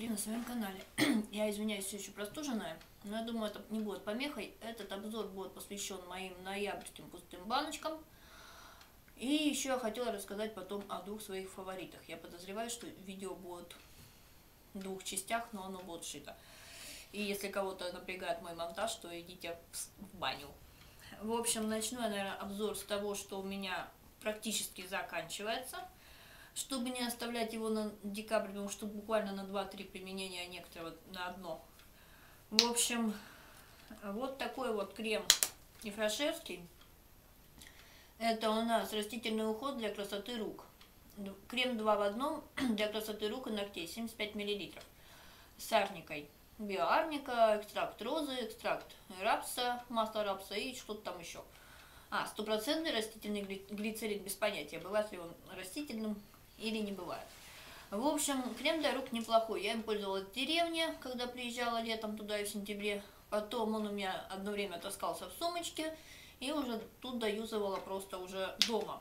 Андрей на своем канале. Я извиняюсь, все еще простуженная, но я думаю, это не будет помехой. Этот обзор будет посвящен моим ноябрьским пустым баночкам. И еще я хотела рассказать потом о двух своих фаворитах. Я подозреваю, что видео будет в двух частях, но оно будет шито. И если кого-то напрягает мой монтаж, то идите в баню. В общем, начну я, наверное, обзор с того, что у меня практически заканчивается. Чтобы не оставлять его на декабрь, потому что буквально на 2-3 применения, а некоторые вот на одно. В общем, вот такой вот крем Ефрашевский. Это у нас растительный уход для красоты рук. Крем 2 в 1 для красоты рук и ногтей, 75 мл. С арникой. Биоарника, экстракт розы, экстракт рапса, масло рапса и что-то там еще. Стопроцентный растительный глицерин, без понятия, бывает ли он растительным или не бывает. В общем, крем для рук неплохой. Я им пользовалась в деревне, когда приезжала летом туда и в сентябре. Потом он у меня одно время таскался в сумочке. И уже тут доюзывала просто уже дома.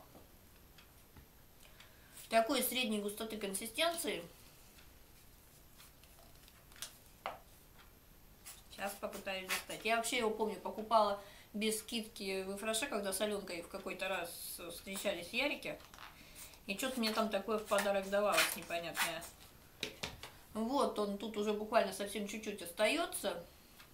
Такой средней густоты консистенции. Сейчас попытаюсь достать. Я вообще его помню, покупала без скидки в Ефраше, когда с Аленкой в какой-то раз встречались в Ярике. И что-то мне там такое в подарок давалось непонятное. Вот он тут уже буквально совсем чуть-чуть остается.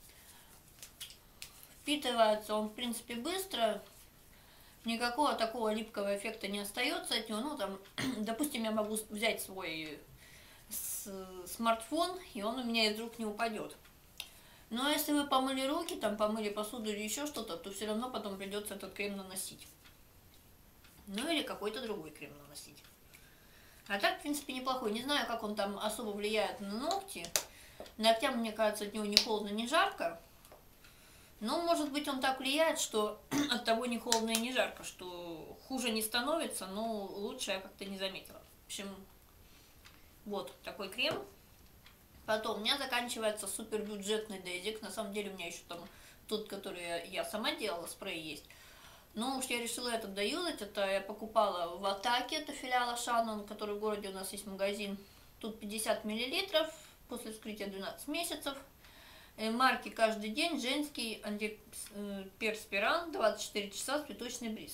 Впитывается он, в принципе, быстро. Никакого такого липкого эффекта не остается от него. Ну, там, допустим, я могу взять свой смартфон, и он у меня из рук не упадет. Но если вы помыли руки, там помыли посуду или еще что-то, то все равно потом придется этот крем наносить. Ну или какой-то другой крем наносить. А так, в принципе, неплохой. Не знаю, как он там особо влияет на ногти. Ногтям, мне кажется, от него ни холодно, ни жарко. Но, может быть, он так влияет, что от того ни холодно и не жарко, что хуже не становится, но лучше я как-то не заметила. В общем, вот такой крем. Потом у меня заканчивается супер бюджетный дезик. На самом деле у меня еще там тот, который я сама делала, спрей есть. Но уж я решила этот доюзать. Это я покупала в Атаке, это филиал Ашана, который в городе у нас есть магазин. Тут 50 мл, после вскрытия 12 месяцев. Марки каждый день, женский антиперспирант, 24 часа, цветочный бриз.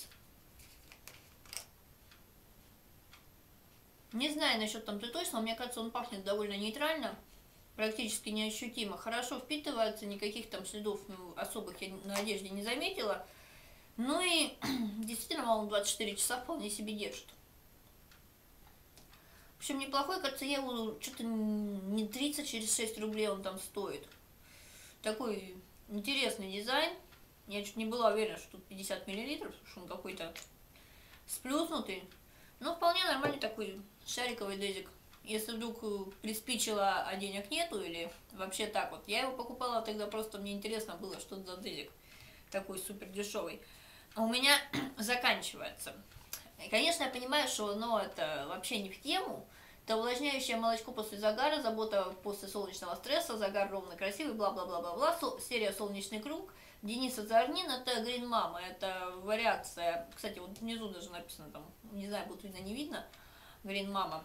Не знаю насчет там цветочного, мне кажется, он пахнет довольно нейтрально, практически неощутимо. Хорошо впитывается, никаких там следов особых я на одежде не заметила. Ну и действительно, он 24 часа вполне себе держит. В общем, неплохой, кажется, я его что-то не 30, через 6 рублей он там стоит. Такой интересный дизайн. Я чуть не была уверена, что тут 50 мл, потому что он какой-то сплюснутый. Но вполне нормальный такой шариковый дезик. Если вдруг приспичило, а денег нету, или вообще так вот. Я его покупала тогда, просто мне интересно было, что это за дезик. Такой супер дешевый. А у меня заканчивается. И, конечно, я понимаю, что это вообще не в тему. Это увлажняющее молочко после загара, забота после солнечного стресса, загар ровно красивый, бла-бла-бла-бла-бла. Серия «Солнечный круг». Дениса Зарнин, это Green Mama, это вариация. Кстати, вот внизу даже написано там, не знаю, будет видно, не видно, Green Mama.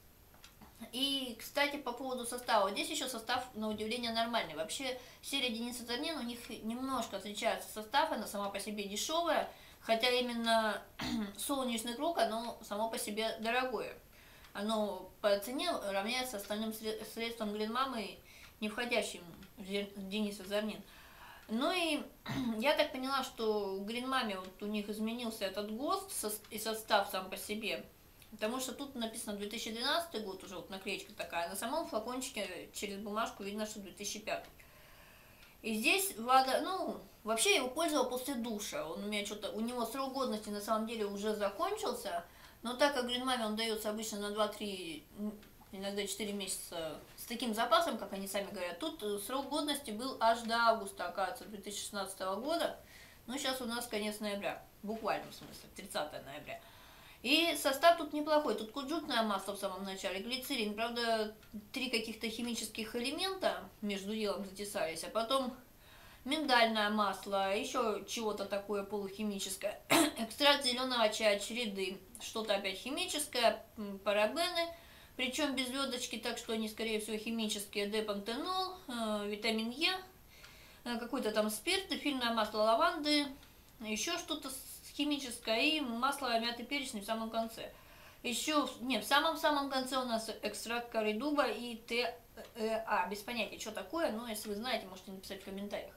И, кстати, по поводу состава. Здесь еще состав, на удивление, нормальный. Вообще, серия Дениса Зарнин, у них немножко отличается состав, она сама по себе дешевая, хотя именно солнечный круг, оно само по себе дорогое. Оно по цене равняется остальным средствам Green Mama, не входящим в Дениса Зарнин. Ну и я так поняла, что в Green Mama вот у них изменился этот ГОСТ и состав сам по себе. Потому что тут написано 2012 год, уже вот наклеечка такая, на самом флакончике через бумажку видно, что 2005. И здесь вода, вообще я его пользовала после душа. Он у меня у него срок годности на самом деле уже закончился. Но так как Green Mama он дается обычно на 2-3, иногда 4 месяца с таким запасом, как они сами говорят, тут срок годности был аж до августа, оказывается, 2016 года. Но сейчас у нас конец ноября, буквально в смысле, 30 ноября. И состав тут неплохой. Тут кунжутное масло в самом начале, глицерин. Правда, 3 каких-то химических элемента между делом затесались. А потом миндальное масло, еще чего-то такое полухимическое. Экстракт зеленого чая череды. Что-то опять химическое, парабены, Причем без звездочки, так что они, скорее всего, химические. Депантенол, витамин Е, какой-то там спирт, эфирное масло лаванды, еще что-то химическое и масло мяты перечной в самом конце. Еще, не, в самом-самом конце у нас экстракт коры дуба и ТА. Без понятия, что такое, но если вы знаете, можете написать в комментариях.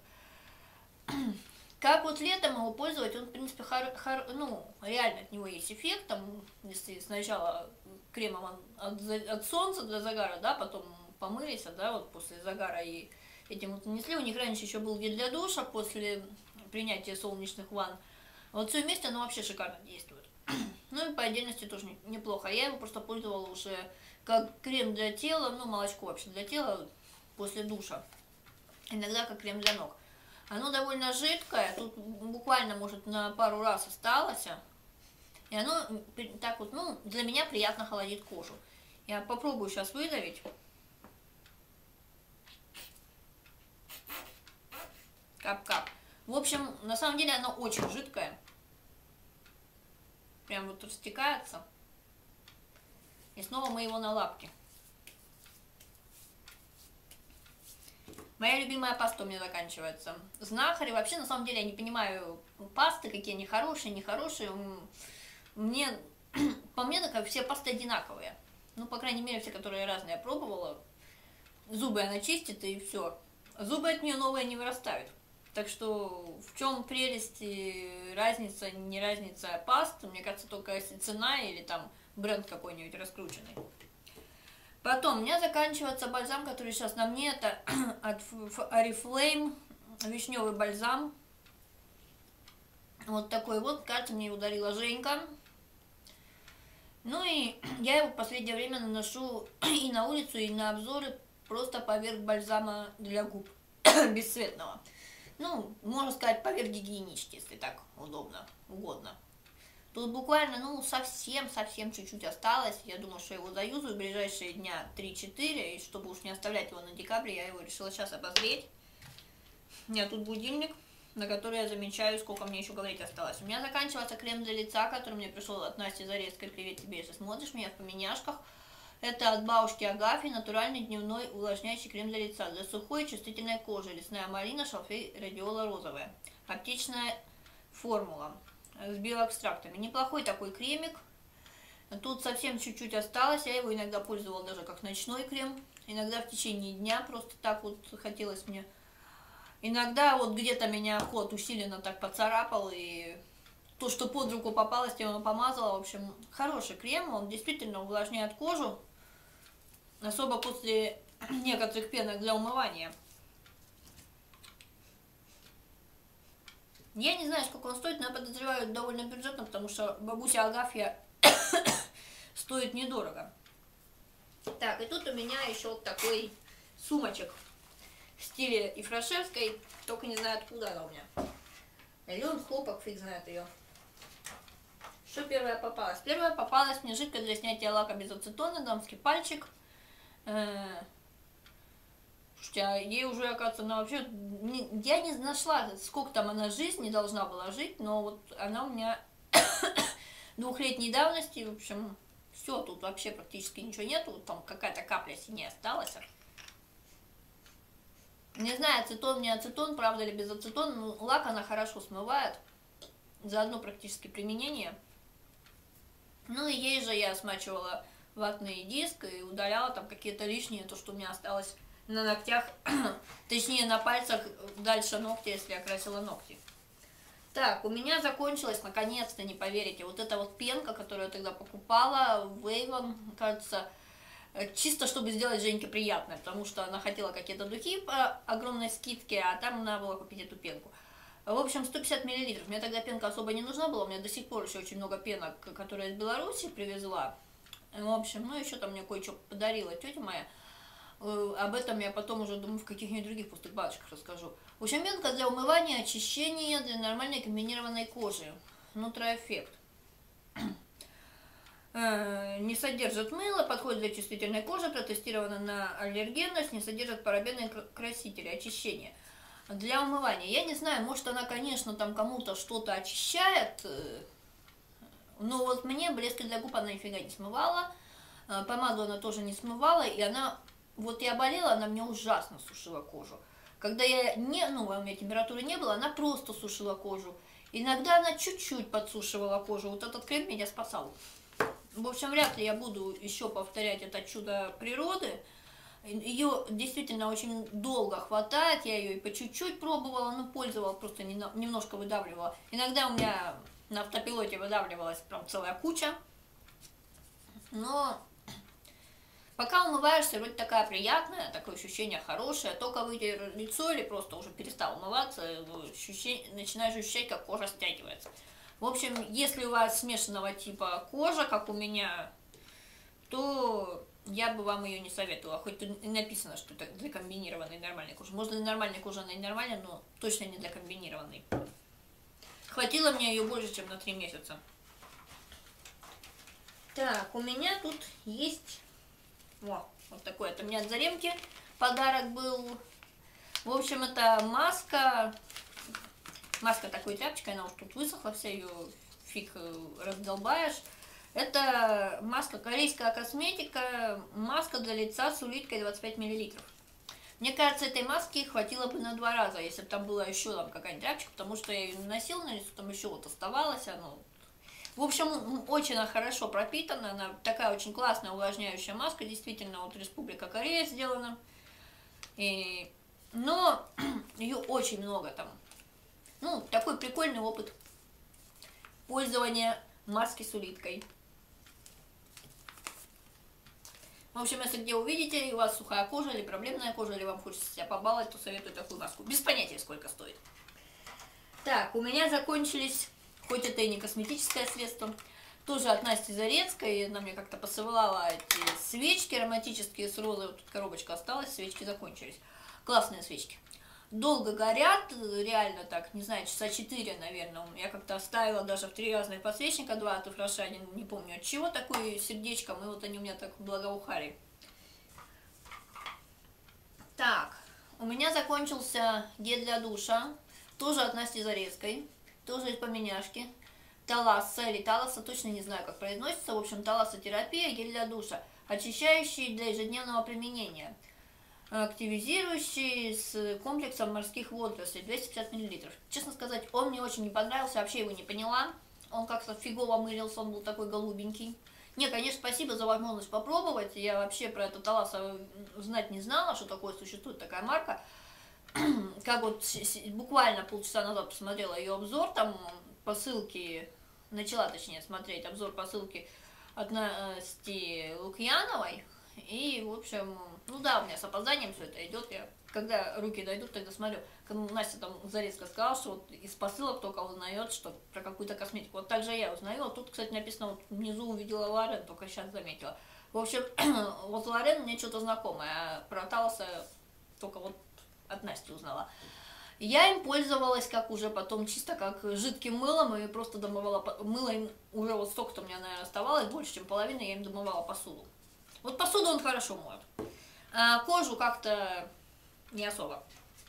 Как вот летом его пользовать, он, в принципе, ну, реально от него есть эффект, там, если сначала кремом от солнца для загара, да, потом помылись, да, вот после загара и этим вот нанесли. У них раньше еще был гель для душа после принятия солнечных ванн. Вот все вместе оно вообще шикарно действует. Ну и по отдельности тоже неплохо. Я его просто пользовала уже как крем для тела, ну, молочко вообще для тела после душа. Иногда как крем для ног. Оно довольно жидкое, тут буквально, может, на пару раз осталось. И оно так вот, ну, для меня приятно холодит кожу. Я попробую сейчас выдавить. Кап-кап. В общем, на самом деле оно очень жидкое. Прям вот растекается. И снова мы его на лапки. Моя любимая паста у меня заканчивается. Знахарь. Вообще, на самом деле, я не понимаю пасты, какие они хорошие, нехорошие. Мне, по мне, так все пасты одинаковые. Ну, по крайней мере, все, которые я разные пробовала. Зубы она чистит, и все. Зубы от нее новые не вырастают. Так что в чем прелесть и разница, не разница паст, мне кажется, только если цена или там бренд какой-нибудь раскрученный. Потом у меня заканчивается бальзам, который сейчас на мне, это от Oriflame, вишневый бальзам. Вот такой вот, кажется, мне его дарила Женька. Ну и я его в последнее время наношу и на улицу, и на обзоры просто поверх бальзама для губ, бесцветного. Ну, можно сказать, поверх гигиенички, если так угодно. Тут буквально, ну, совсем чуть-чуть осталось. Я думаю, что я его заюзаю в ближайшие дня 3-4. И чтобы уж не оставлять его на декабре, я его решила сейчас обозреть. У меня тут будильник, на который я замечаю, сколько мне еще говорить осталось. У меня заканчивается крем для лица, который мне пришел от Насти Зарецкой. Привет тебе, если смотришь меня в поменяшках. Это от бабушки Агафьи, натуральный дневной увлажняющий крем для лица. Для сухой и чувствительной кожи. Лесная малина, шалфей, радиола розовая. Аптечная формула с биоэкстрактами. Неплохой такой кремик. Тут совсем чуть-чуть осталось. Я его иногда пользовала даже как ночной крем. Иногда в течение дня просто так вот хотелось мне. Иногда вот где-то меня ход усиленно так поцарапал. И то, что под руку попалось, я его помазала. В общем, хороший крем. Он действительно увлажняет кожу. Особо после некоторых пенок для умывания. Я не знаю, сколько он стоит, но я подозреваю довольно бюджетно, потому что бабуся Агафья стоит недорого. Так, и тут у меня еще вот такой сумочек в стиле Ифрашевской, только не знаю, откуда она у меня. Или он хлопок, фиг знает ее. Что первое попалось? Первое попалось мне жидкость для снятия лака без ацетона, дамский пальчик. Слушайте, а ей уже, оказывается, она вообще... Я не нашла, сколько там она жизни должна была жить, но вот она у меня 2-летней давности, в общем, все, тут вообще практически ничего нету, там какая-то капля синяя осталась. Не знаю, ацетон, не ацетон, правда ли без ацетона, но лак она хорошо смывает, за одно практически применение. Ну и ей же я смачивала ватный диск и удаляла там какие-то лишние, то, что у меня осталось на ногтях, точнее на пальцах, дальше ногти, если я красила ногти. Так, у меня закончилась, наконец-то, не поверите, вот эта вот пенка, которую я тогда покупала в Avon, кажется, чисто чтобы сделать Женьке приятное, потому что она хотела какие-то духи по огромной скидке, а там надо было купить эту пенку. В общем, 150 мл. Мне тогда пенка особо не нужна была, у меня до сих пор еще очень много пенок, которые я из Беларуси привезла. В общем, ну еще там мне кое-что подарила тетя моя. Об этом я потом уже, думаю, в каких-нибудь других пустых баночках расскажу. В общем, пенка для умывания, очищения, для нормальной комбинированной кожи. Нутроэффект. Не содержит мыло, подходит для чувствительной кожи, протестировано на аллергенность, не содержит парабены и красители, очищение. Для умывания. Я не знаю, может она, конечно, там кому-то что-то очищает, но вот мне блески для губ она нифига не смывала. Помаду она тоже не смывала, и она, вот я болела, она мне ужасно сушила кожу. Когда я не, ну, у меня температуры не было, она просто сушила кожу. Иногда она чуть-чуть подсушивала кожу. Вот этот крем меня спасал. В общем, вряд ли я буду еще повторять это чудо природы. Ее действительно очень долго хватает. Я ее и по чуть-чуть пробовала, но пользовалась, просто немножко выдавливала. Иногда у меня на автопилоте выдавливалась прям целая куча. Но пока умываешься, вроде такая приятная, такое ощущение хорошее. Только вытер лицо или просто уже перестал умываться, начинаешь ощущать, как кожа стягивается. В общем, если у вас смешанного типа кожа, как у меня, то я бы вам ее не советовала. Хоть и написано, что это для комбинированной нормальной кожи. Может, для нормальной кожи она и нормальная, но точно не для комбинированной. Хватило мне ее больше, чем на 3 месяца. Так, у меня тут есть... вот такой, это у меня от Заремки подарок был. В общем, это маска. Маска такой тряпочкой, она вот тут высохла, вся ее фиг раздолбаешь. Это маска, корейская косметика, маска для лица с улиткой 25 мл. Мне кажется, этой маски хватило бы на 2 раза, если бы там была еще там какая-нибудь тряпочка, потому что я ее наносила на лицо, там еще вот оставалось оно. В общем, очень она хорошо пропитана, она такая очень классная увлажняющая маска, действительно, вот Республика Корея сделана. Но ее очень много там. Ну, такой прикольный опыт пользования маски с улиткой. В общем, если где увидите, и у вас сухая кожа или проблемная кожа, или вам хочется себя побаловать, то советую такую маску. Без понятия, сколько стоит. Так, у меня закончились, хоть это и не косметическое средство, тоже от Насти Зарецкой. Она мне как-то посылала эти свечки ароматические с розой. Вот тут коробочка осталась, свечки закончились. Классные свечки. Долго горят, реально так, не знаю, часа 4, наверное. Я как-то оставила даже в 3 разных подсвечника, 2 от Ифраша, не помню от чего, такое сердечком, и вот они у меня так благоухали. Так, у меня закончился гель для душа, тоже от Насти Зарецкой, тоже из поменяшки. Таласса или Таласа, точно не знаю, как произносится. В общем, талассотерапия, гель для душа, очищающий для ежедневного применения. Активизирующий с комплексом морских водорослей 250 мл. Честно сказать, он мне очень не понравился, вообще его не поняла. Он как-то фигово мылился, он был такой голубенький. Не, конечно, спасибо за возможность попробовать. Я вообще про это Таласа знать не знала, что такое существует такая марка. Как вот буквально полчаса назад посмотрела ее обзор, там по ссылке, начала точнее смотреть обзор по ссылке от Насти Лукьяновой. И, в общем, ну да, у меня с опозданием все это идет. Я, когда руки дойдут, тогда смотрю. Настя там Зарецкая сказала, что вот из посылок только узнает, что про какую-то косметику. Вот так же я узнаю. Вот тут, кстати, написано, вот внизу увидела Лорен, только сейчас заметила. В общем, вот Лорен мне что-то знакомое, а про Талоса только вот от Насти узнала. Я им пользовалась как уже потом чисто как жидким мылом, и просто домывала мыло им уже вот столько-то у меня, наверное, оставалось, больше, чем половина, я им домывала посуду. Вот посуду он хорошо моет, а кожу как-то не особо.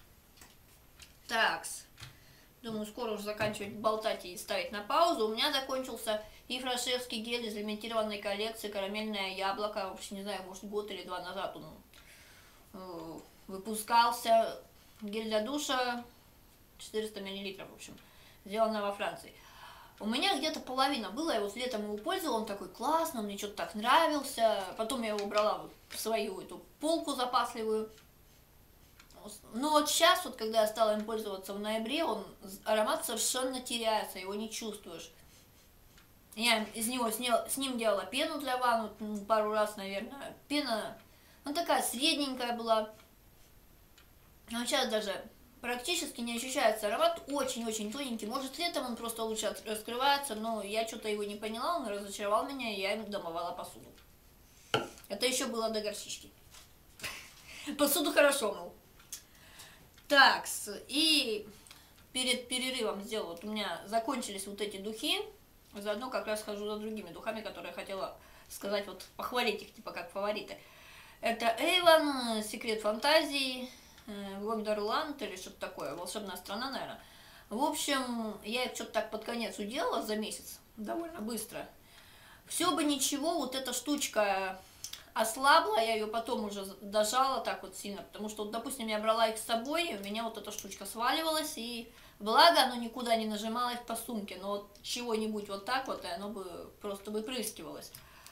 Такс. Думаю, скоро уже заканчивать болтать и ставить на паузу. У меня закончился Ифрашевский гель из лимитированной коллекции «Карамельное яблоко». Вообще не знаю, может, год или 2 назад он выпускался. Гель для душа 400 мл, в общем, сделано во Франции. У меня где-то половина было, я вот летом его пользовала, он такой классный, он мне что-то так нравился. Потом я его убрала в свою эту полку запасливую. Но вот сейчас, вот когда я стала им пользоваться в ноябре, аромат совершенно теряется, его не чувствуешь. Я из него с ним делала пену для ванны, пару раз, наверное. Пена, ну такая средненькая была. Но сейчас даже практически не ощущается аромат, очень-очень тоненький. Может, летом он просто лучше раскрывается, но я что-то его не поняла, он разочаровал меня, и я им домывала посуду. Это еще было до горчички. Посуду хорошо мыл. Так, и перед перерывом сделала, вот у меня закончились вот эти духи, заодно как раз хожу за другими духами, которые я хотела сказать, вот похвалить их, типа как фавориты. Это Avon, Секрет фантазии, Вондерланд или что-то такое, волшебная страна, наверное. В общем, я их что-то так под конец уделала за месяц, довольно быстро. Все бы ничего, вот эта штучка ослабла, я ее потом уже дожала так вот сильно, потому что, вот, допустим, я брала их с собой, и у меня вот эта штучка сваливалась, и благо оно никуда не нажималось по сумке, но вот чего-нибудь вот так вот, и оно бы просто выпрыскивалось.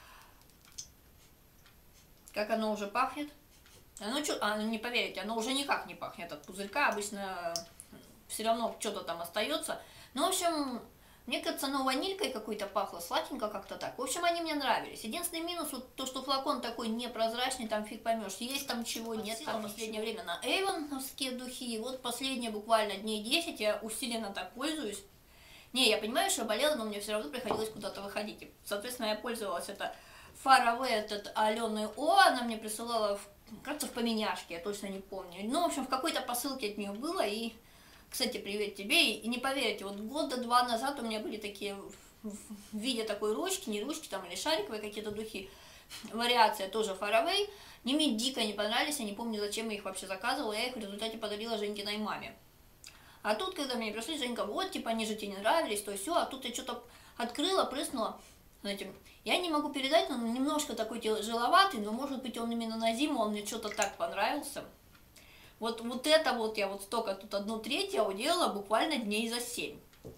Как оно уже пахнет? Не поверите, оно уже никак не пахнет от пузырька, обычно все равно что-то там остается. Ну, в общем, мне кажется, оно ванилькой какой-то пахло, сладенько как-то так. В общем, они мне нравились. Единственный минус, вот то, что флакон такой непрозрачный, там фиг поймешь, есть там чего, нет, там в последнее время на эйвоновские духи, вот последние буквально дней 10 я усиленно так пользуюсь. Не, я понимаю, что я болела, но мне все равно приходилось куда-то выходить. И, соответственно, я пользовалась это Фарове, этот Алены О, она мне присылала, кажется, в поменяшке, я точно не помню. Ну, в общем, в какой-то посылке от нее было, и, кстати, привет тебе, и не поверите, вот года 2 назад у меня были такие, в виде такой ручки, не ручки там, или шариковые какие-то духи, вариация тоже Фаровей, они мне дико не понравились, я не помню, зачем я их вообще заказывала, я их в результате подарила Женькиной маме. А тут, когда мне пришли, Женька, вот, типа, они же тебе не нравились, то все, а тут я что-то открыла, прыснула. Знаете, я не могу передать, но он немножко такой тяжеловатый, но, может быть, он именно на зиму, он мне что-то так понравился. Вот это вот я вот столько, тут 1/3 я уделала буквально дней за 7.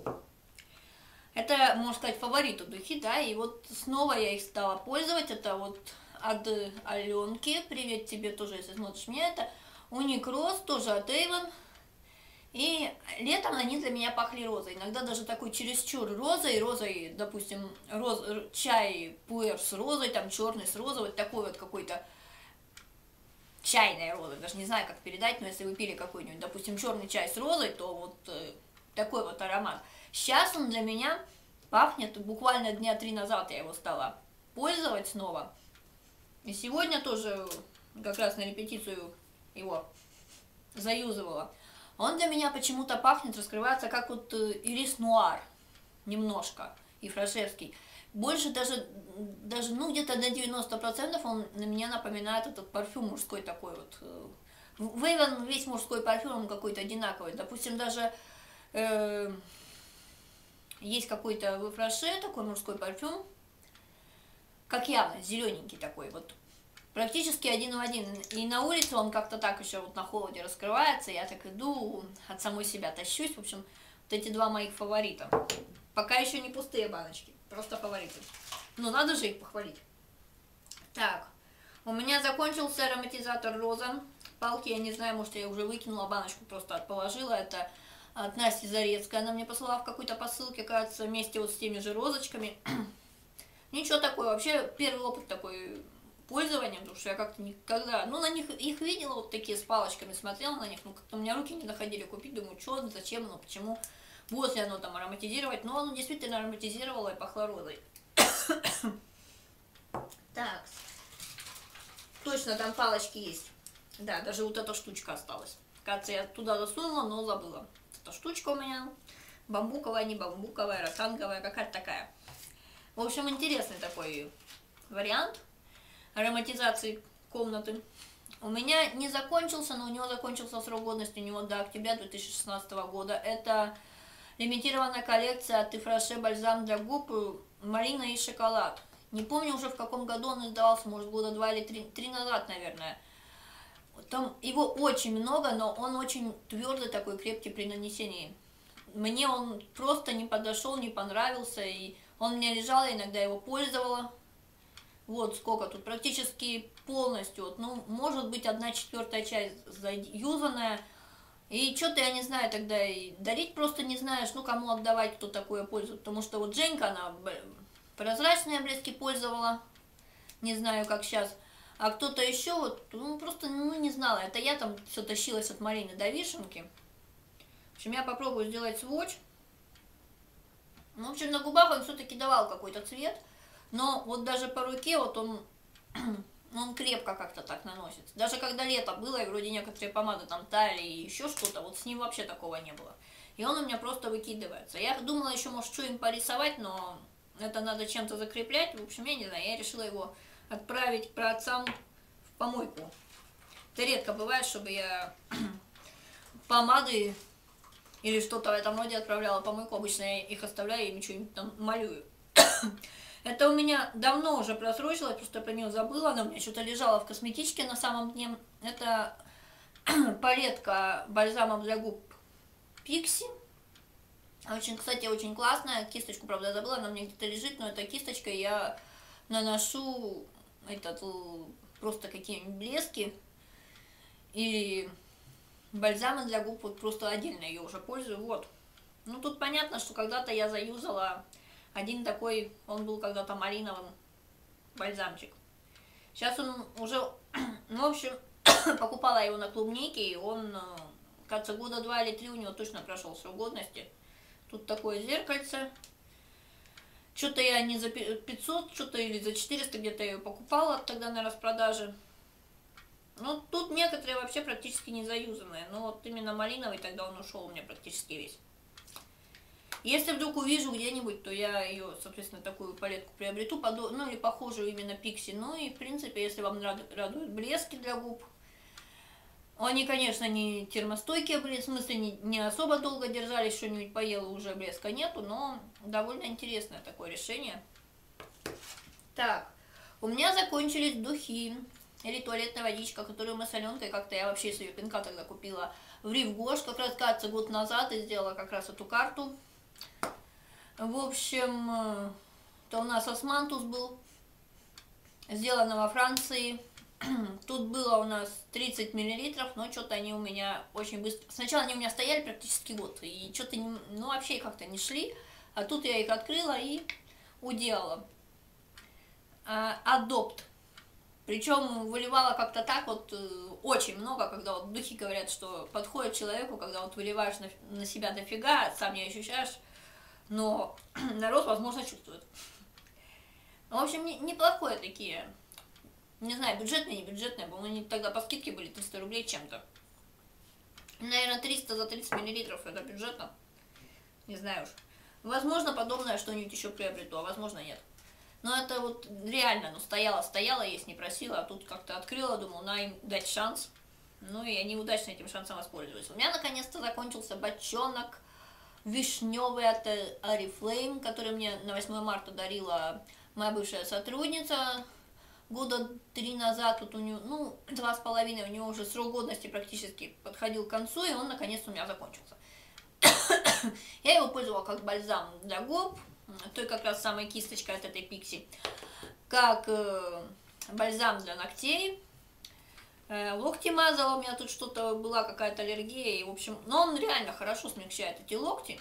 Это, можно сказать, фавориты духи, да, и вот снова я их стала пользовать, это вот от Аленки, привет тебе тоже, если смотришь меня, это Уникрос, тоже от Avon. И летом они для меня пахли розой. Иногда даже такой чересчур розой, допустим, чай пуэр с розой, там черный с розой, вот такой вот какой-то чайной розой. Даже не знаю, как передать, но если вы пили какой-нибудь, допустим, черный чай с розой, то вот такой вот аромат. Сейчас он для меня пахнет, буквально дня 3 назад я его стала пользовать снова. И сегодня тоже как раз на репетицию его заюзывала. Он для меня почему-то пахнет, раскрывается как вот ирис нуар, немножко, и фрашевский. Больше даже ну, где-то на 90% он на меня напоминает этот парфюм мужской такой вот. Вейвен, весь мужской парфюм, он какой-то одинаковый. Допустим, даже есть какой-то в Фраше такой мужской парфюм, как явно, зелененький такой вот. Практически один в один. И на улице он как-то так еще вот на холоде раскрывается. Я так иду, от самой себя тащусь. В общем, вот эти два моих фаворита. Пока еще не пустые баночки, просто фавориты. Ну, надо же их похвалить. Так, у меня закончился ароматизатор роза. Палки, я не знаю, может, я уже выкинула, баночку просто положила. Это от Насти Зарецкой. Она мне послала в какой-то посылке, кажется, вместе вот с теми же розочками. Ничего такое, вообще первый опыт такой пользованием, потому что я как-то никогда, ну, на них их видела, вот такие с палочками, смотрела на них, ну, как-то у меня руки не доходили купить, думаю, что, зачем, ну, почему, будет ли оно там ароматизировать, но оно действительно ароматизировало и пахло розой. Так, точно там палочки есть, да, даже вот эта штучка осталась, кажется, я туда засунула, но забыла, эта штучка у меня бамбуковая, не бамбуковая, ротанговая, какая-то такая. В общем, интересный такой вариант ароматизации комнаты. У меня не закончился, но у него закончился срок годности, у него до октября 2016 года. Это лимитированная коллекция от Ифраше бальзам для губ «Малина и шоколад». Не помню уже в каком году он издавался, может года 2 или 3 назад, наверное. Там его очень много, но он очень твердый такой, крепкий при нанесении. Мне он просто не подошел, не понравился, и он у меня лежал, я иногда его пользовала. Вот сколько тут, практически полностью, вот, ну, может быть, 1/4 часть заюзанная. И что-то я не знаю тогда, и дарить просто не знаешь, ну, кому отдавать, кто такое пользует. Потому что вот Женька, она прозрачные блески пользовала, не знаю, как сейчас. А кто-то еще, вот, ну, просто, ну, не знала. Это я там все тащилась от Марины до Вишенки. В общем, я попробую сделать сводч. Ну, в общем, на губах он все-таки давал какой-то цвет. Но вот даже по руке вот он крепко как-то так наносится. Даже когда лето было, и вроде некоторые помады там таяли и еще что-то, вот с ним вообще такого не было. И он у меня просто выкидывается. Я думала еще, может, что им порисовать, но это надо чем-то закреплять. В общем, я не знаю, я решила его отправить к праотцам в помойку. Это редко бывает, чтобы я помады или что-то в этом роде отправляла в помойку. Обычно я их оставляю и ничего там малюю. Это у меня давно уже просрочилось, просто про нее забыла, она у меня что-то лежала в косметичке на самом дне. Это палетка бальзамов для губ Пикси. Очень, кстати, очень классная. Кисточку, правда, забыла, она у меня где-то лежит, но эта кисточка я наношу просто какие-нибудь блески или бальзамы для губ, вот просто отдельно ее уже пользую, вот. Ну, тут понятно, что когда-то я заюзала один такой, он был когда-то малиновым, бальзамчик. Сейчас он уже, ну, в общем, покупала его на клубнике, и он, кажется, года 2 или 3 у него точно прошел срок годности. Тут такое зеркальце. Что-то я не за 500, что-то или за 400 где-то ее покупала тогда на распродаже. Ну, тут некоторые вообще практически не заюзанные. Но вот именно малиновый тогда он ушел у меня практически весь. Если вдруг увижу где-нибудь, то я ее, соответственно, такую палетку приобрету, ну или похожую именно Пикси. Ну и, в принципе, если вам радуют блески для губ, они, конечно, не термостойкие были, в смысле не особо долго держались, что-нибудь поела, уже блеска нету, но довольно интересное такое решение. Так, у меня закончились духи или туалетная водичка, которую мы с Аленкой как-то, я вообще себе пинка тогда купила в Ривгош, как раз, кажется, год назад, и сделала как раз эту карту. В общем, это у нас османтус был, сделано во Франции. Тут было у нас 30 миллилитров, но что-то они у меня очень быстро... Сначала они у меня стояли практически год, и что-то, ну, вообще как-то не шли. А тут я их открыла и уделала. Адопт. Причем выливала как-то так вот очень много, когда вот духи говорят, что подходит человеку, когда вот выливаешь на себя дофига, сам не ощущаешь, но народ, возможно, чувствует. В общем, неплохое такие, не знаю, бюджетные, не бюджетные, по-моему, они тогда по скидке были 300 рублей чем-то. Наверное, 300 за 30 миллилитров это бюджетно, не знаю уж. Возможно, подобное что-нибудь еще приобрету, а возможно, нет. Но это вот реально, ну, стояла, есть не просила, а тут как-то открыла, думала, на им дать шанс. Ну, и они удачно этим шансом воспользовались. У меня наконец-то закончился бочонок вишневый от Oriflame, который мне на 8 марта дарила моя бывшая сотрудница. Года 3 назад, вот у нее, ну, 2,5, у него уже срок годности практически подходил к концу, и он наконец-то у меня закончился. Я его пользовала как бальзам для губ, той как раз самой кисточкой от этой Пикси, как бальзам для ногтей. Локти мазала, у меня тут что-то была какая-то аллергия, и в общем, но он реально хорошо смягчает эти локти.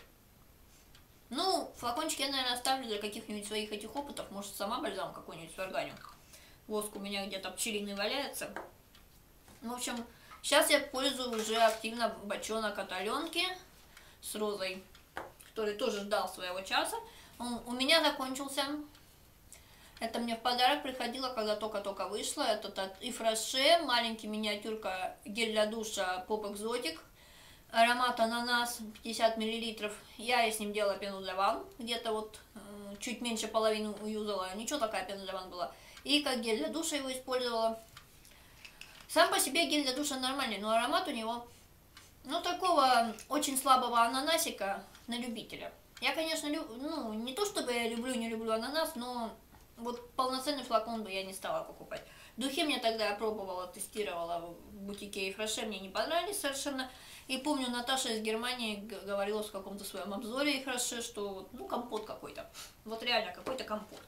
Ну, флакончик я, наверное, оставлю для каких-нибудь своих этих опытов, может, сама бальзам какой-нибудь сварганю. Воск у меня где-то пчелиный валяется. В общем, сейчас я пользую уже активно бочонок от Аленки с розой, который тоже ждал своего часа. Он у меня закончился. Это мне в подарок приходило, когда только-только вышло. Это от Ифраше, маленький миниатюрка гель для душа Pop Exotic. Аромат ананас, 50 мл. Я с ним делала пену для ванн. Где-то вот чуть меньше половины юзала. Ничего, такая пена для ванн была. И как гель для душа его использовала. Сам по себе гель для душа нормальный, но аромат у него, ну, такого очень слабого ананасика на любителя. Я, конечно, ну, не то чтобы я люблю, не люблю ананас, но вот полноценный флакон бы я не стала покупать. Духи мне тогда я пробовала, тестировала в бутике Ифраше, мне не понравились совершенно. И помню, Наташа из Германии говорила в каком-то своем обзоре Ифраше, что, ну, компот какой-то. Вот реально какой-то компот.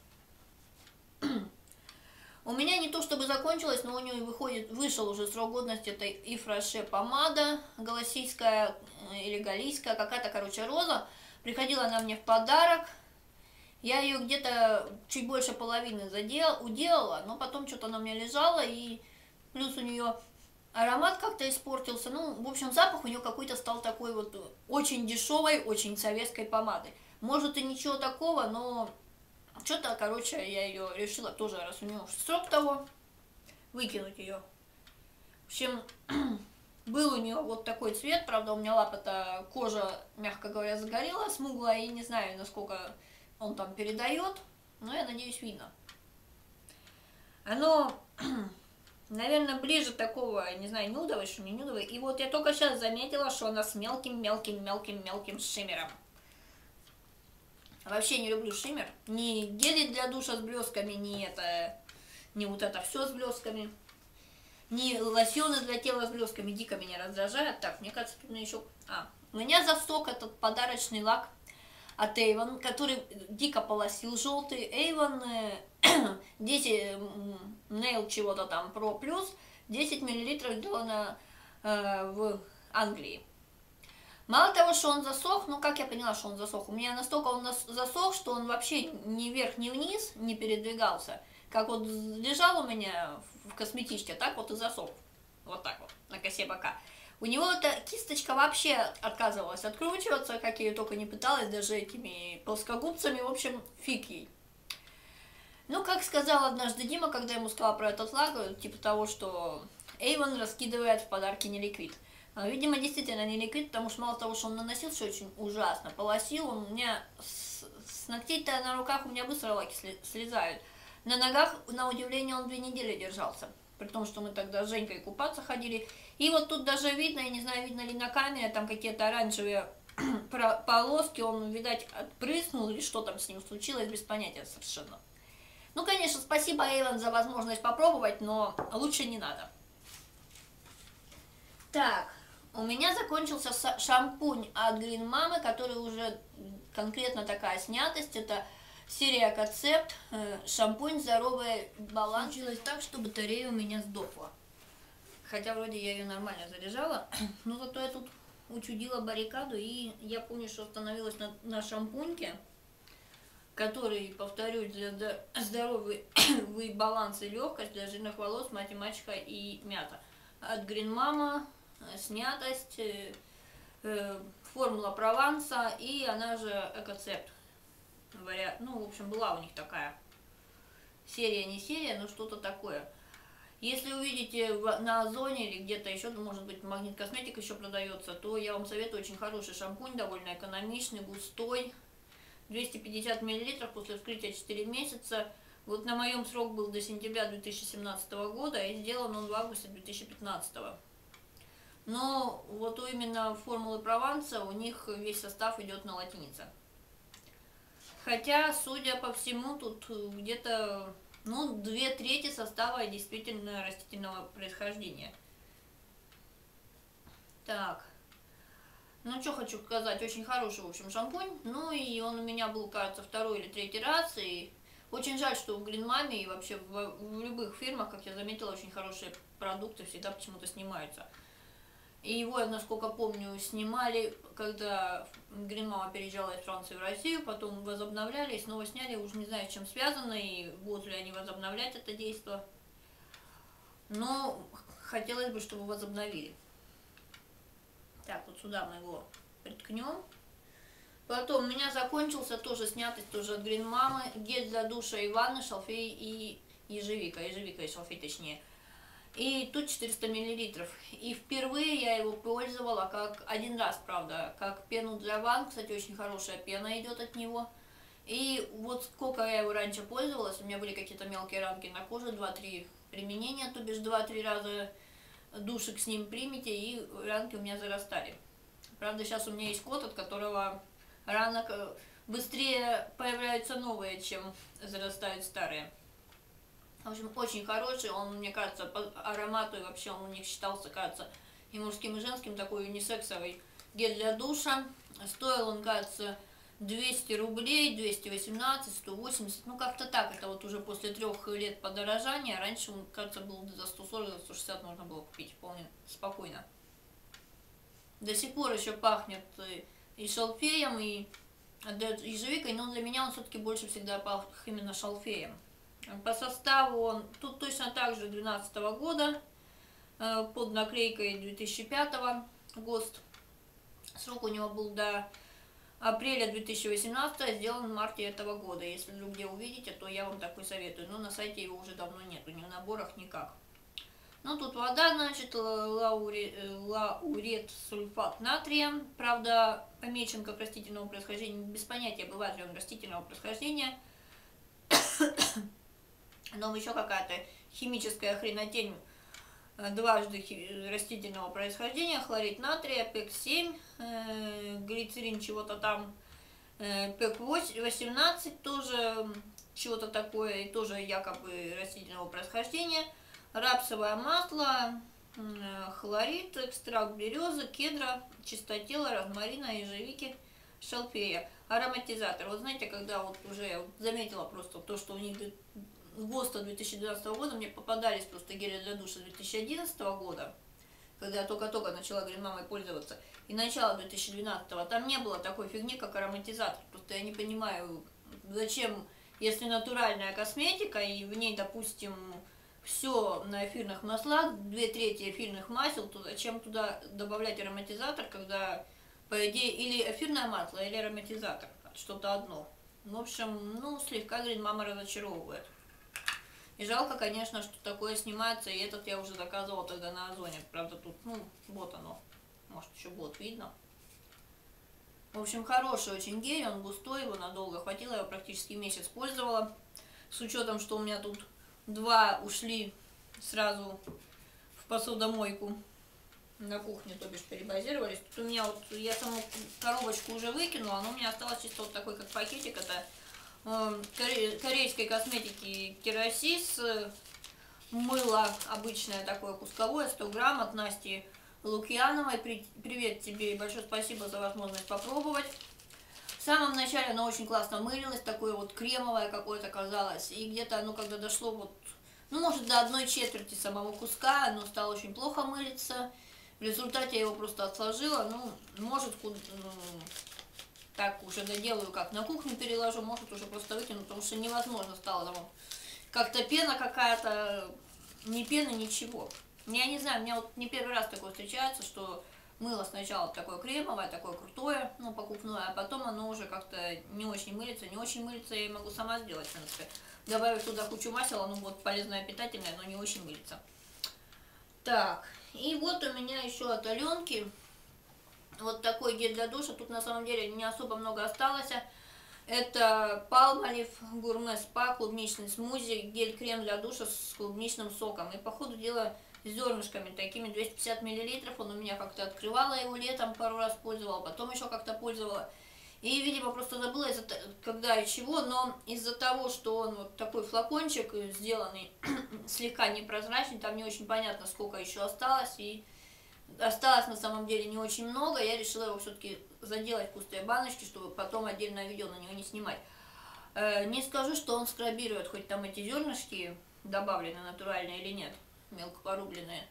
У меня не то чтобы закончилось, но у нее вышел уже срок годности. Это Ифраше помада галасийская или галийская, какая-то, короче, роза. Приходила она мне в подарок. Я ее где-то чуть больше половины уделала, но потом что-то она у меня лежала, и плюс у нее аромат как-то испортился. Ну, в общем, запах у нее какой-то стал такой вот очень дешевой, очень советской помадой. Может, и ничего такого, но что-то, короче, я ее решила тоже, раз у нее срок того, выкинуть ее. В общем, был у нее вот такой цвет, правда, у меня лапа-то кожа, мягко говоря, загорела, смуглая, и не знаю, насколько он там передает, но я надеюсь, видно. Оно, наверное, ближе такого, не знаю, нюдовой, что не нюдовой. И вот я только сейчас заметила, что она с мелким шиммером. Вообще не люблю шиммер. Ни гели для душа с блесками, ни вот это все с блесками. Ни лосьоны для тела с блесками дико меня раздражают. Так, мне кажется, тут у меня еще... у меня засох этот подарочный лак от Avon, который дико полосил. Желтый Avon 10 Nail чего-то там Pro Plus, 10 мл сделано в Англии. Мало того, что он засох, ну как я поняла, что он засох? У меня настолько он засох, что он вообще ни вверх, ни вниз не передвигался. Как вот лежал у меня в косметичке, так вот и засох. Вот так вот, на косе бока. У него эта кисточка вообще отказывалась откручиваться, как я ее только не пыталась, даже этими плоскогубцами, в общем, фиг ей. Ну, как сказал однажды Дима, когда я ему сказала про этот лак, типа того, что Avon раскидывает в подарки не ликвид. Видимо, действительно не ликвид, потому что мало того, что он наносился очень ужасно, полосил, он у меня с ногтей-то на руках у меня быстро лаки слезают. На ногах, на удивление, он 2 недели держался. При том, что мы тогда с Женькой купаться ходили. И вот тут даже видно, я не знаю, видно ли на камере, там какие-то оранжевые полоски, он, видать, отпрыснул или что там с ним случилось, без понятия совершенно. Ну, конечно, спасибо, Avon, за возможность попробовать, но лучше не надо. Так, у меня закончился шампунь от Green Mama, который уже конкретно такая снятость. Это серия Концепт, шампунь здоровый баланс. Случилось так, что батарея у меня сдохла. Хотя вроде я ее нормально заряжала, но зато я тут учудила баррикаду, и я помню, что остановилась на шампуньке, который, повторюсь, для здоровый баланс и легкость, для жирных волос, математика и мята. От Green Mama, снятость, формула Прованса и она же Экоцепт. Ну, в общем, была у них такая серия, не серия, но что-то такое. Если увидите на Озоне или где-то еще, может быть, Магнит Косметик еще продается, то я вам советую, очень хороший шампунь, довольно экономичный, густой, 250 мл после вскрытия 4 месяца. Вот на моем срок был до сентября 2017 года, и сделан он в августе 2015. Но вот именно формулы Прованса у них весь состав идет на латинице. Хотя, судя по всему, тут где-то, ну, 2/3 состава действительно растительного происхождения. Так. Ну, что хочу сказать, очень хороший, в общем, шампунь. Ну, и он у меня был, кажется, 2-й или 3-й раз. И очень жаль, что в Green Mama и вообще в любых фирмах, как я заметила, очень хорошие продукты всегда почему-то снимаются. И его, насколько помню, снимали, когда Green Mama переезжала из Франции в Россию, потом возобновляли и снова сняли, уже не знаю, с чем связано, и будут ли они возобновлять это действие. Но хотелось бы, чтобы возобновили. Так, вот сюда мы его приткнем. Потом у меня закончился тоже снятость, тоже от Green Mama, гель для душа и ванны, шалфей и ежевика и шалфей точнее. И тут 400 мл. И впервые я его пользовала как один раз, правда, как пену для ванн. Кстати, очень хорошая пена идет от него. И вот сколько я его раньше пользовалась, у меня были какие-то мелкие ранки на коже, 2-3 применения, то бишь 2-3 раза душик с ним примите, и ранки у меня зарастали. Правда, сейчас у меня есть кот, от которого ранок быстрее появляются новые, чем зарастают старые. В общем, очень хороший, он, мне кажется, по аромату, и вообще он у них считался, кажется, и мужским, и женским, такой унисексовый гель для душа. Стоил он, кажется, 200 рублей, 218, 180, ну как-то так, это вот уже после 3 лет подорожания. Раньше он, кажется, был за 140-160 можно было купить вполне спокойно. До сих пор еще пахнет и шалфеем, и ежевикой, но для меня он все-таки больше всегда пах именно шалфеем. По составу он тут точно так же 2012 года, под наклейкой 2005 ГОСТ. Срок у него был до апреля 2018, сделан в марте этого года. Если вдруг где увидите, то я вам такой советую. Но на сайте его уже давно нету, ни в наборах, никак. Ну, тут вода, значит, лаурет сульфат натрия. Правда, помечен как растительного происхождения. Без понятия, бывает ли он растительного происхождения. Но еще какая-то химическая хренотень дважды растительного происхождения, хлорид натрия, ПЭК-7, глицерин чего-то там, ПЭК 18 тоже чего-то такое, и тоже якобы растительного происхождения. Рапсовое масло, хлорид, экстракт березы, кедра, чистотела, розмарина, ежевики, шалфея. Ароматизатор. Вот знаете, когда вот уже я заметила просто то, что у них с ГОСТа 2012 года мне попадались просто гели для душа 2011 года, когда я только-только начала Грин-мамой пользоваться, и начало 2012-го, там не было такой фигни, как ароматизатор. Просто я не понимаю, зачем, если натуральная косметика, и в ней, допустим, все на эфирных маслах, 2/3 эфирных масел, то зачем туда добавлять ароматизатор, когда, по идее, или эфирное масло, или ароматизатор, что-то одно. В общем, ну, слегка Грин-мама разочаровывает. И жалко, конечно, что такое снимается, и этот я уже заказывала тогда на Озоне. Правда, тут, ну, вот оно, может, еще будет видно. В общем, хороший очень гель, он густой, его надолго хватило, я его практически месяц пользовала. С учетом, что у меня тут 2 ушли сразу в посудомойку на кухне, то бишь перебазировались. Тут у меня вот, я саму коробочку уже выкинула, но у меня осталось чисто вот такой, как пакетик, это корейской косметики Керасис, мыло обычное такое кусковое, 100 грамм от Насти Лукьяновой. Привет тебе и большое спасибо за возможность попробовать. В самом начале оно очень классно мылилось, такое вот кремовое какое-то казалось, и где-то оно когда дошло вот, ну может до 1/4 самого куска, оно стало очень плохо мылиться. В результате я его просто отложила, ну может так уже доделаю, как на кухню переложу, может уже просто выкину, потому что невозможно стало там как-то пена какая-то, ни пена, ничего. Я не знаю, у меня вот не первый раз такое встречается, что мыло сначала такое кремовое, такое крутое, ну, покупное, а потом оно уже как-то не очень мылится, я могу сама сделать, в принципе. Добавив туда кучу масел, оно будет полезное, питательное, но не очень мылится. Так, и вот у меня еще от Аленки вот такой гель для душа, тут на самом деле не особо много осталось. Это Palmolive Gourmet Spa клубничный смузи, гель-крем для душа с клубничным соком. И по ходу дела с зернышками, такими 250 мл. Он у меня как-то открывала его летом, пару раз пользовала, потом еще как-то пользовала. И, видимо, просто забыла, когда и чего, но из-за того, что он вот такой флакончик сделанный, слегка непрозрачный, там не очень понятно, сколько еще осталось, и осталось на самом деле не очень много, я решила его все-таки заделать в пустые баночки, чтобы потом отдельное видео на него не снимать. Не скажу, что он скрабирует, хоть там эти зернышки добавлены натуральные или нет, мелко порубленные.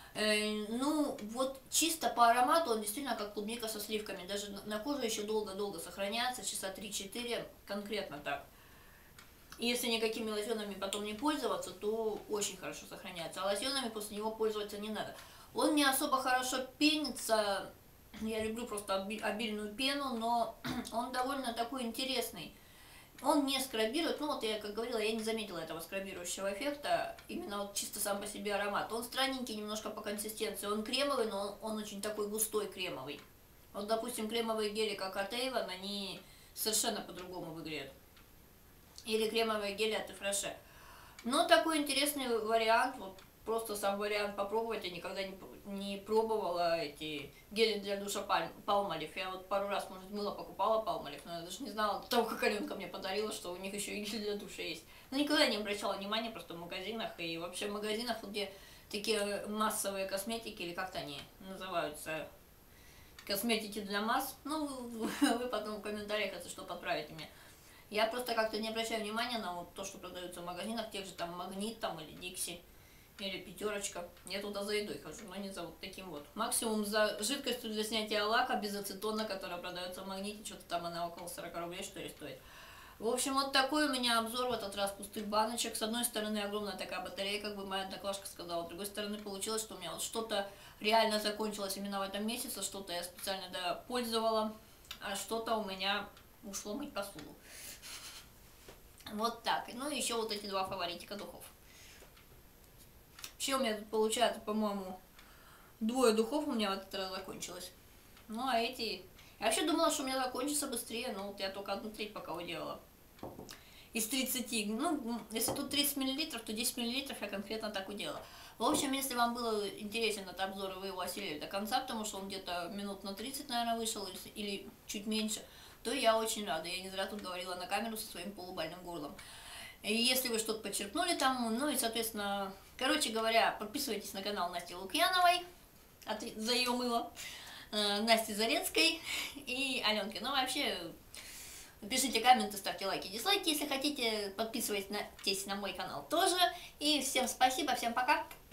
Ну, вот чисто по аромату он действительно как клубника со сливками. Даже на коже еще долго-долго сохраняется, часа 3-4, конкретно так. И если никакими лосьонами потом не пользоваться, то очень хорошо сохраняется. А лосьонами после него пользоваться не надо. Он не особо хорошо пенится, я люблю просто обильную пену, но он довольно такой интересный. Он не скрабирует, ну вот я как говорила, я не заметила этого скрабирующего эффекта, именно вот чисто сам по себе аромат. Он странненький немножко по консистенции, он кремовый, но он очень такой густой кремовый. Вот, допустим, кремовые гели, как от Avon, они совершенно по-другому выглядят. Или кремовые гели от Ифраше. Но такой интересный вариант, вот просто сам вариант попробовать, я никогда не пробовала эти гели для душа Palmolive. Я вот пару раз, может, мыло покупала Palmolive, но я даже не знала до того, как Аленка мне подарила, что у них еще и гель для душа есть. Но никогда не обращала внимания просто в магазинах, и вообще в магазинах, где такие массовые косметики, или как-то они называются, косметики для масс, ну, вы потом в комментариях, если что, подправите мне. Я просто как-то не обращаю внимания на вот то, что продается в магазинах, тех же там Магнит там или Дикси. Или Пятерочка. Я туда за едой хожу, но не за вот таким вот. Максимум за жидкостью для снятия лака без ацетона, которая продается в Магните. Что-то там она около 40 рублей, что ли, стоит. В общем, вот такой у меня обзор в этот раз пустых баночек. С одной стороны, огромная такая батарея, как бы моя одноклашка сказала. С другой стороны, получилось, что у меня вот что-то реально закончилось именно в этом месяце. Что-то я специально пользовала, а что-то у меня ушло мыть посуду. Вот так. Ну и еще вот эти 2 фаворитика духов. Вообще у меня тут получается, по-моему, 2 духов у меня в этот раз закончилось. Ну а эти... Я вообще думала, что у меня закончится быстрее, но вот я только 1/3 пока уделала. Из 30. Ну, если тут 30 мл, то 10 мл я конкретно так уделала. В общем, если вам был интересен этот обзор, и вы его осилили до конца, потому что он где-то минут на 30, наверное, вышел, или чуть меньше, то я очень рада. Я не зря тут говорила на камеру со своим полубальным горлом. И если вы что-то подчеркнули там, ну и, соответственно, короче говоря, подписывайтесь на канал Насти Лукьяновой за ее мыло, Насти Зарецкой и Аленки. Ну, вообще, пишите комменты, ставьте лайки, дизлайки, если хотите, подписывайтесь на мой канал тоже. И всем спасибо, всем пока!